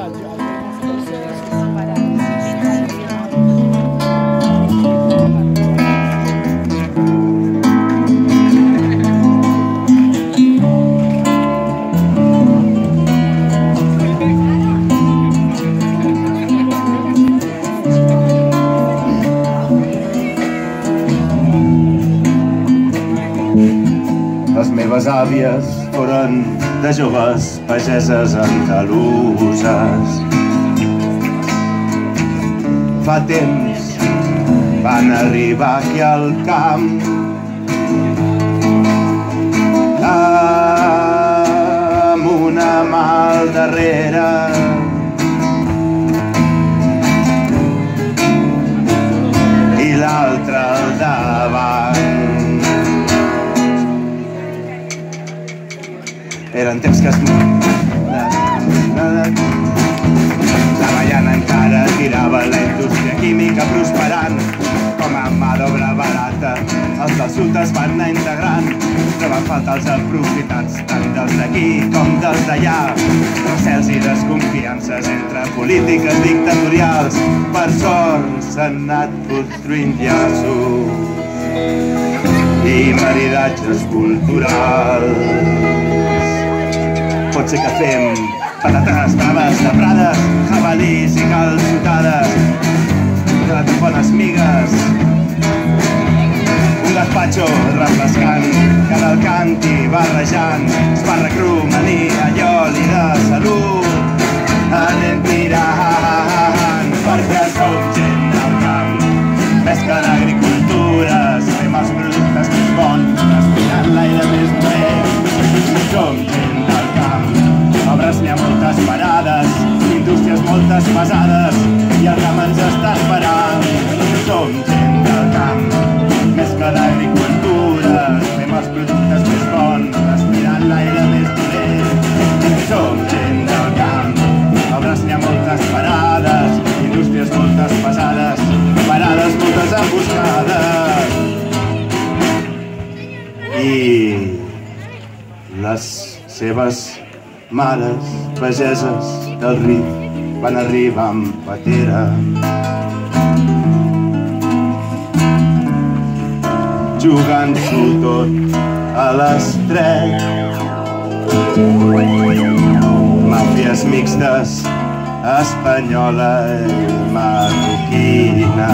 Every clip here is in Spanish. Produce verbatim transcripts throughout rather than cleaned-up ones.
Les meves àvies foren de joves pageses andaluses. Fa temps van arribar aquí al camp amb una mà al darrere i l'altra al davant. Eren temps que es... La Baiana encara tirava la indústria química prosperant. Com a mà d'obra barata, els del sud es van anar integrant. Trobant falta els aprofitats, tant dels d'aquí com dels d'allà. Recels i desconfiances entre polítiques dictatorials. Per sort s'han anat construint llaços i maridatges culturals. Pot ser que fem patates braves de prades, jabalís i calçotades, de bones migues, un gazpacho refrescant, cavalcant i barrejant, espàrrec, romaní, alliol i de salut. Anem tirant perquè som gent del camp, més que l'agricultura, sabem els productes més bons, respirant l'aire més dolent. Som gent del camp, obres n'hi ha moltes parades, indústries moltes pesades, i el camp ens està esperant. Som gent del camp, més que l'agricultura, fem els productes més bons, respirant l'aire més dolent. Som gent del camp, obres n'hi ha moltes parades, indústries moltes pesades, parades moltes emboscades. I les seves mares, pageses del Rif, van arribar amb patera. Jugant-s'ho tot a l'estret. Màfies mixtes, espanyola i marroquina,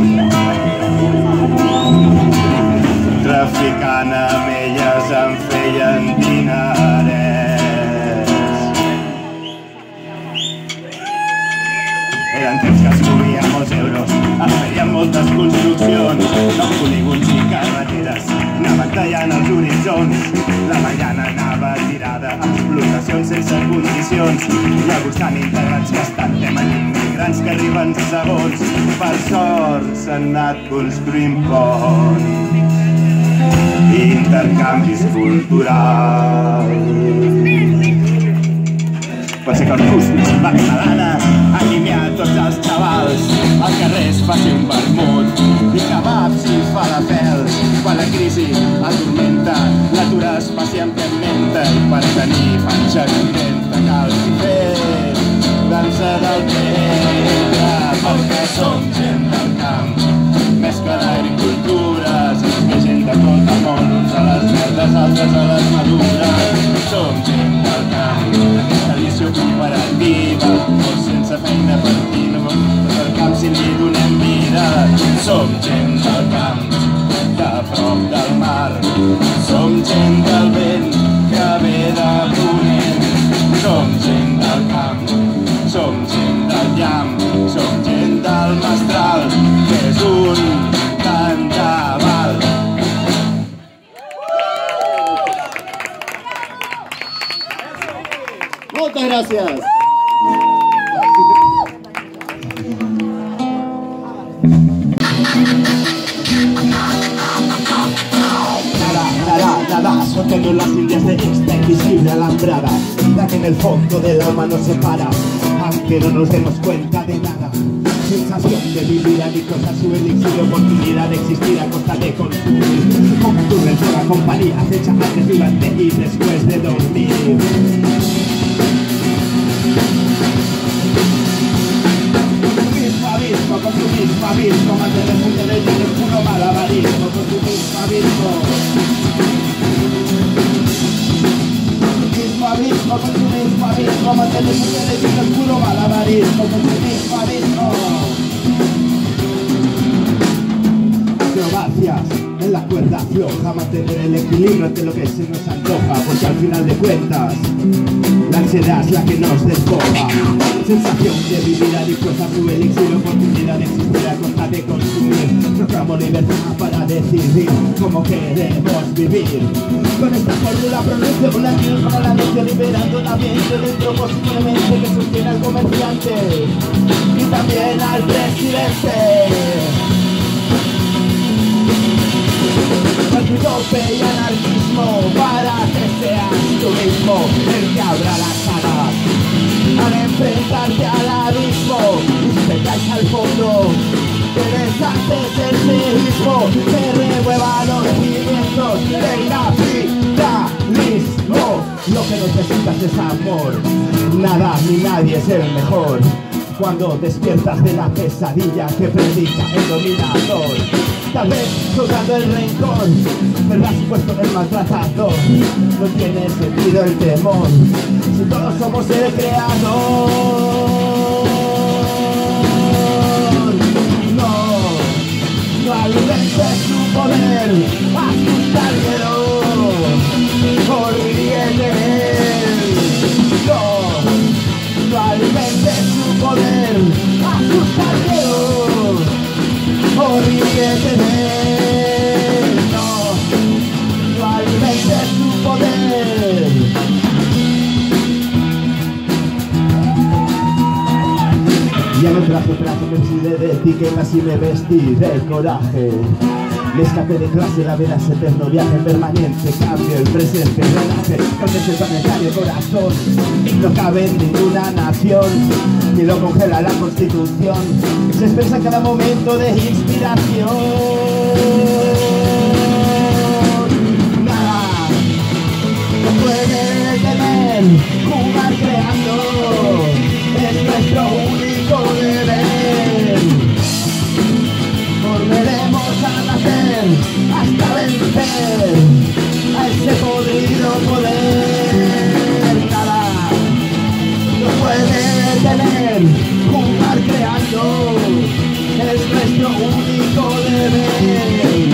traficant amb elles en feien dinerets. Eren temps que es movien molts euros, es feien moltes construccions, nous polígons i carreteres, anaven tallant els horitzons. La Baiana anava tirada, explotacions sense condicions, i al buscant integrants que estan temen immigrants que arriben segons. Per sort s'han anat construint ponts, intercanvis culturals. Pot ser que el cuscús Magdalena animi a tots els xavals, al carrer es faci un vermut i kebabs i falafels. Quan la crisi atormenta, l'atur es passi en menta, i per tenir panxa contenta cal fer dansa del ventre, perquè som gent del camp, més que l'agricultura, som gent de tot el món, uns a les verdes, altres a les madures. Som gent del camp, tradició cooperativa, tots sense feina per dir, no tot el camp si li donem vida. Som gent del camp, de prop del mar, som gent del vent que ve de ponent. Som gent del camp, som gent del llamp, som gent del mestral, que és un tantaval. Moltes gràcies! Soltando las líneas de esta invisible alambrada, la que en el fondo del alma nos separa, aunque no nos demos cuenta de nada. Sensación de vivir a mi cosa, su elixir, oportunidad de existir a costa de consumir. Como tu reserva compañía, fecha antes, durante y después de dormir. Abismo, con tu mismo abismo, mantener fuerte del bien es puro malabarismo, con tu mismo abismo. Mismo abismo, con tu mismo abismo, mantener fuerte del bien es puro malabarismo, con tu mismo abismo. Acrobacias en la cuerda floja, mantener el equilibrio entre lo que se nos antoja, porque al final de cuentas la ansiedad es la que nos despoja. Sensación de vivir adictos a su elixir, oportunidad de existir a costa de consumir. Proclamo libertad para decidir cómo queremos vivir. Con esta fórmula pronuncio una acción para la noche, liberando el ambiente dentro posiblemente que sostiene al comerciante y también al presidente. Tope y anarquismo para que seas tú mismo el que abra las alas al enfrentarte al abismo y si te caes al fondo te deshaces del mismo, te remuevan los cimientos del capitalismo. Lo que necesitas es amor, nada ni nadie es el mejor. Cuando despiertas de la pesadilla que predica el dominador, tal vez jugando el rencor, verás puesto el maltratador. No tiene sentido el temor, si todos somos el creador. No, no alimentes su poder, asustártelo, o ríete de él. No, no alimentes su poder, asustártelo, o ríete de él. No, no alimentes su poder. Ya no traje traje, me exilé de etiquetas y me vestí de coraje. Me escapé de clase, la vida es eterno viaje permanente, cambio el presente, relaje, donde se planetario corazón. No cabe en ninguna nación, ni lo congela la constitución. Se expresa en cada momento de inspiración. Nada no puede detener, jugar creando es nuestro único deber. Volveremos a nacer hasta vencer a ese podrido poder. Nada no puede detener, jugar creando es nuestro único deber.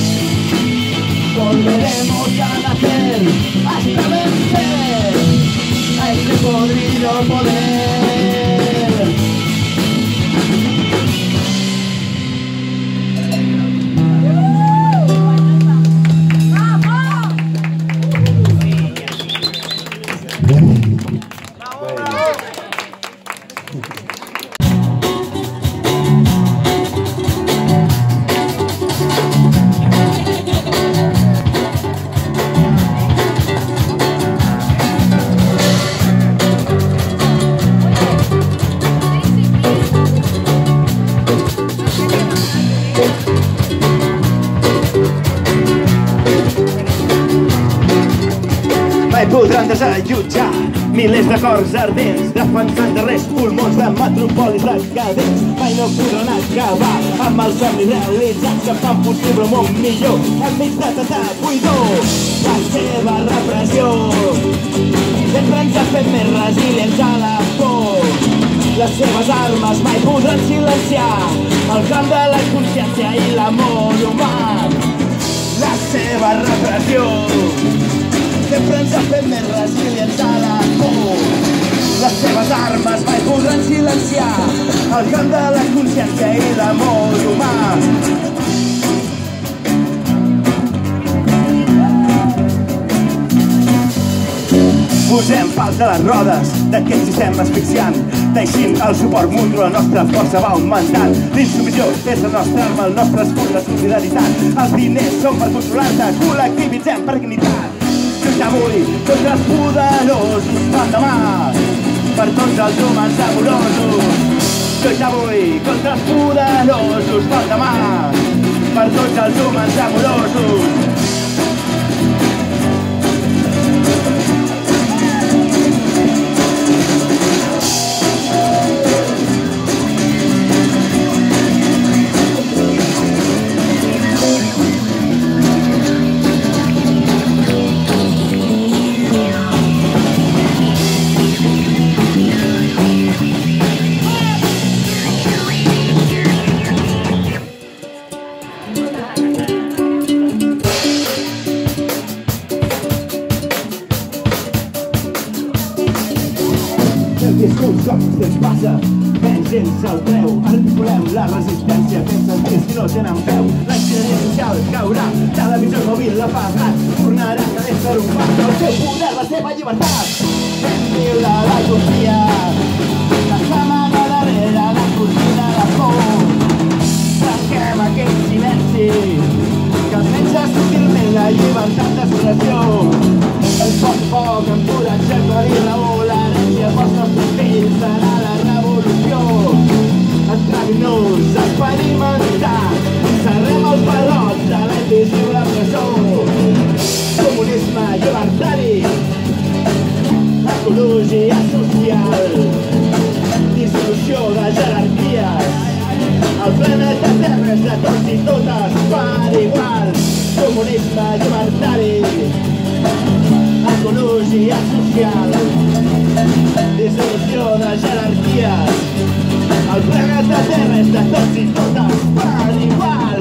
Volveremos a nacer hasta vencer a ese podrido poder. Podran desallotjar milers de cors ardents defensant darrers pulmons de metropolis decadents. Mai no podran acabar amb els somnis realitzats que fan possible un món millor enmig de tanta buidor. La seva repressió sempre ens ha fet més resilients a la por. Les seves armes mai podran silenciar el clam de la consciència i l'amor humà. La seva repressió sempre ens ha fet més resilients a la por. Les seves armes mai podran silenciar el cant de la consciència i l'amor humà. Posem pals a les rodes d'aquest sistema asfixiant, teixint el suport mutu, la nostra força va augmentant. L'insubmissió és la nostra arma, el nostre escut, la solidaritat. Els diners són per controlar-te, col·lectivitzem per dignitat. Lluita avui contra els poderosos, l'endemà per tots els humans amorosos. Lluita avui contra els poderosos, l'endemà per tots els humans amorosos. I és que un cop temps passa, menys gent se'l creu. Articulem la resistència fent sentits que no tenen peu. L'enginyeria social caurà, televisió mòbil la pagat, tornarà a ser un pas del seu poder, la seva llibertat. Fem viure la utopia, la s'amaga darrere la cortina de por. Trenquem aquest silenci que ens menja sutilment la llibertat d'expressió. El poc poc encoratjat per dir raó, l'herència pels nostres fills serà la revolució. Atrevim-nos a experimentar, cerrem els barrots de la invisible presó. Comunisme llibertari, ecologia social, dissolució de jerarquies. El planeta Terra és de tots i totes per igual. Comunisme llibertari, ecologia social, dissolució de jerarquies. El planeta Terra és de tots i totes per igual.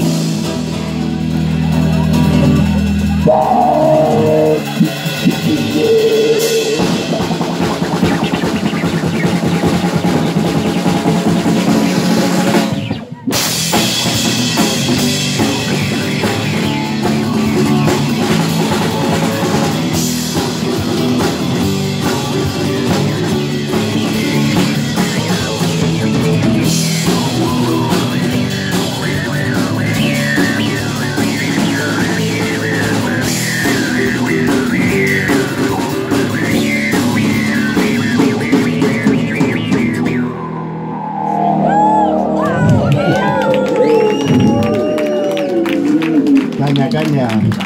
Caña, caña.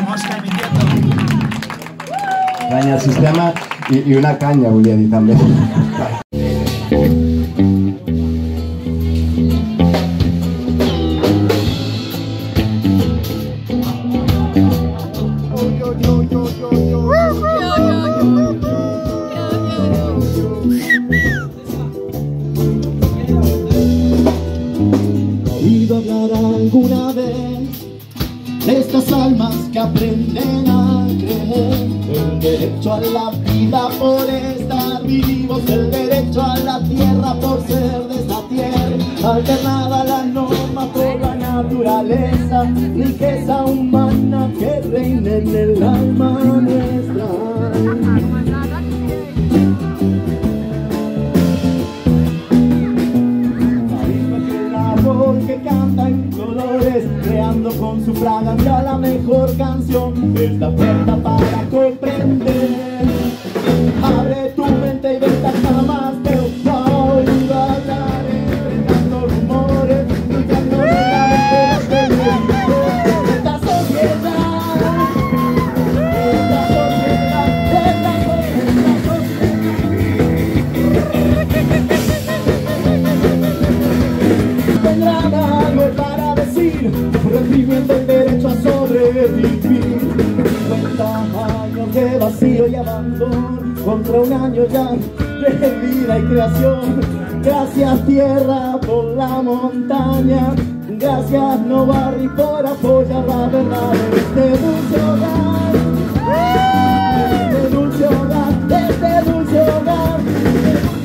Caña al sistema i, i una canya, volia dir també. ¿Oído hablar alguna vez de estas almas que aprenden a creer? El derecho a la vida por estar vivos, el derecho a la tierra por ser de esta tierra, alternada la norma por la naturaleza, riqueza humana que reina en el alma nuestra. Que canta en colores, creando con su fragancia la mejor canción. Esta puerta para comprender, abre tu mente y vete jamás te oigo hablar, enfrentando rumores, luchando en la mente de esta sociedad, esta sociedad, esta tendrán algo para decir, reprimiendo el derecho a sobrevivir. cincuenta años de vacío y abandono, contra un año ya de vida y creación. Gracias tierra por la montaña, gracias Novarri por apoyar la verdad de este dulce hogar, de este dulce hogar, de este dulce hogar, de este dulce hogar.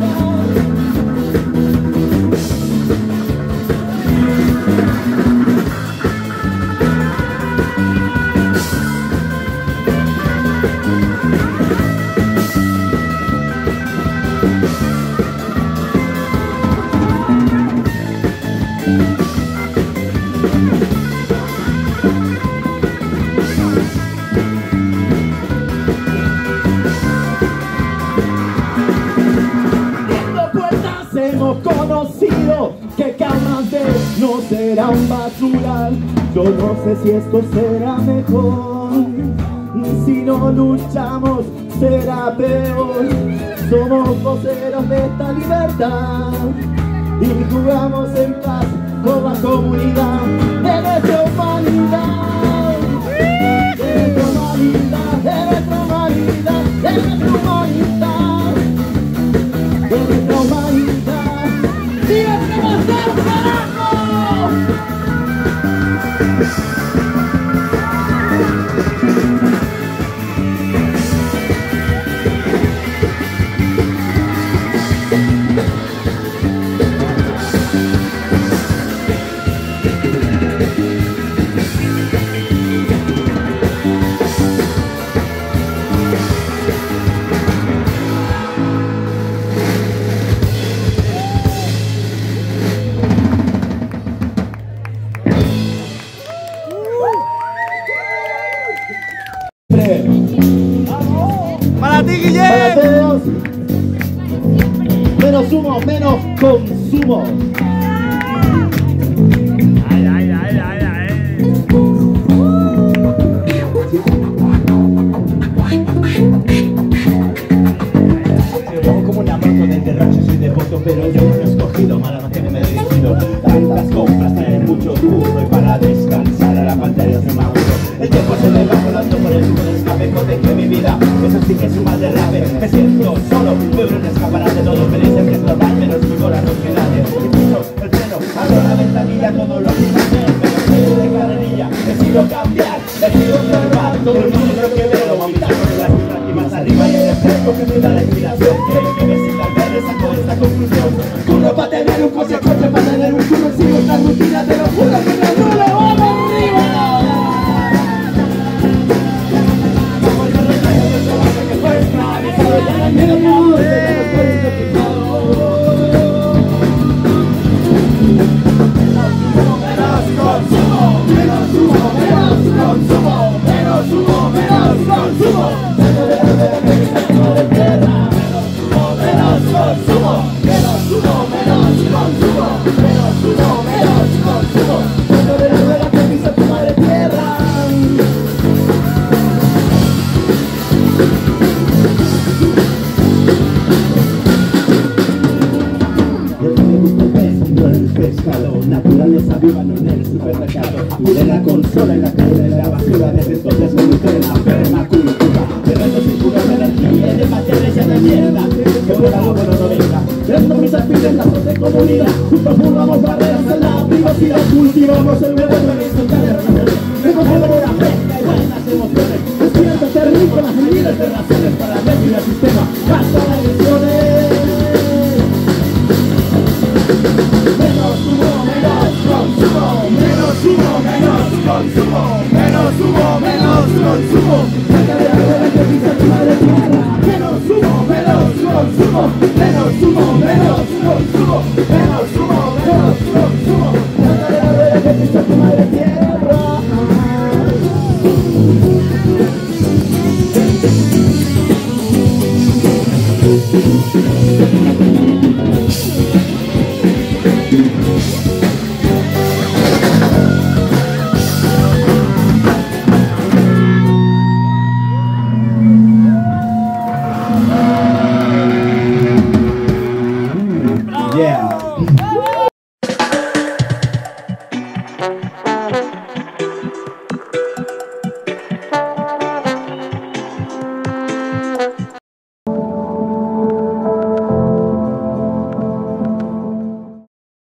Hemos conocido que Camante no será un basural. Yo no sé si esto será mejor, si no luchamos será peor. Somos voceros de esta libertad y jugamos en paz por la comunidad de nuestra humanidad, de nuestra humanidad, de nuestra humanidad, de nuestra humanidad, de nuestra humanidad. ¡Siempre va a ser carajo! dice. Para ti, Guille. Para todos. Menos humo, menos consumo. Ay, ay, ay, ay, ay. Yo como una moto del derroche, soy devoto, pero yo no he escogido mala manera me he dirigido. Tantas compras traen mucho curro y para descansar a la pantalla se me aburro. El tiempo se me va volando por el tubo de escape, protege mi vida. Eso sí que es un mal derrape. Me siento solo, veo un escaparate, todo feliz, es que es normal, menos vivo la sociedad. Escucho el freno, abro la ventanilla, todo lo que hacer, pero soy de carrerilla. Decido cambiar, decido observar todo el mundo lo que veo, vomitar con las cifras y más arriba y el refresco que me da la inspiración. Quiero que me siga al ver, saco esta conclusión. Curro para tener un coche, coche para tener un culo, sigo esta rutina, te lo juro que me duele, ¡vamos arriba! Naturaleza viva no en el supermercado y de la consola en la calle de la basura. Desde entonces me nutre la permacultura de retos impuros de energía y de materiales de mierda que por algo bueno no venga. Prendo mis aspires, lazos de comunidad, juntos burlamos barreras en la privacidad, cultivamos el nuevo horizontal de relaciones, recogemos una fresca y buenas emociones, despiértate rico las miles de razones para definir el sistema, basta las agresiones. Menos humo, menos consumo, menos humo, menos consumo, menos humo, menos consumo. Sácale la rueda que pisa tu madre tierra. Menos humo, menos consumo, menos humo, menos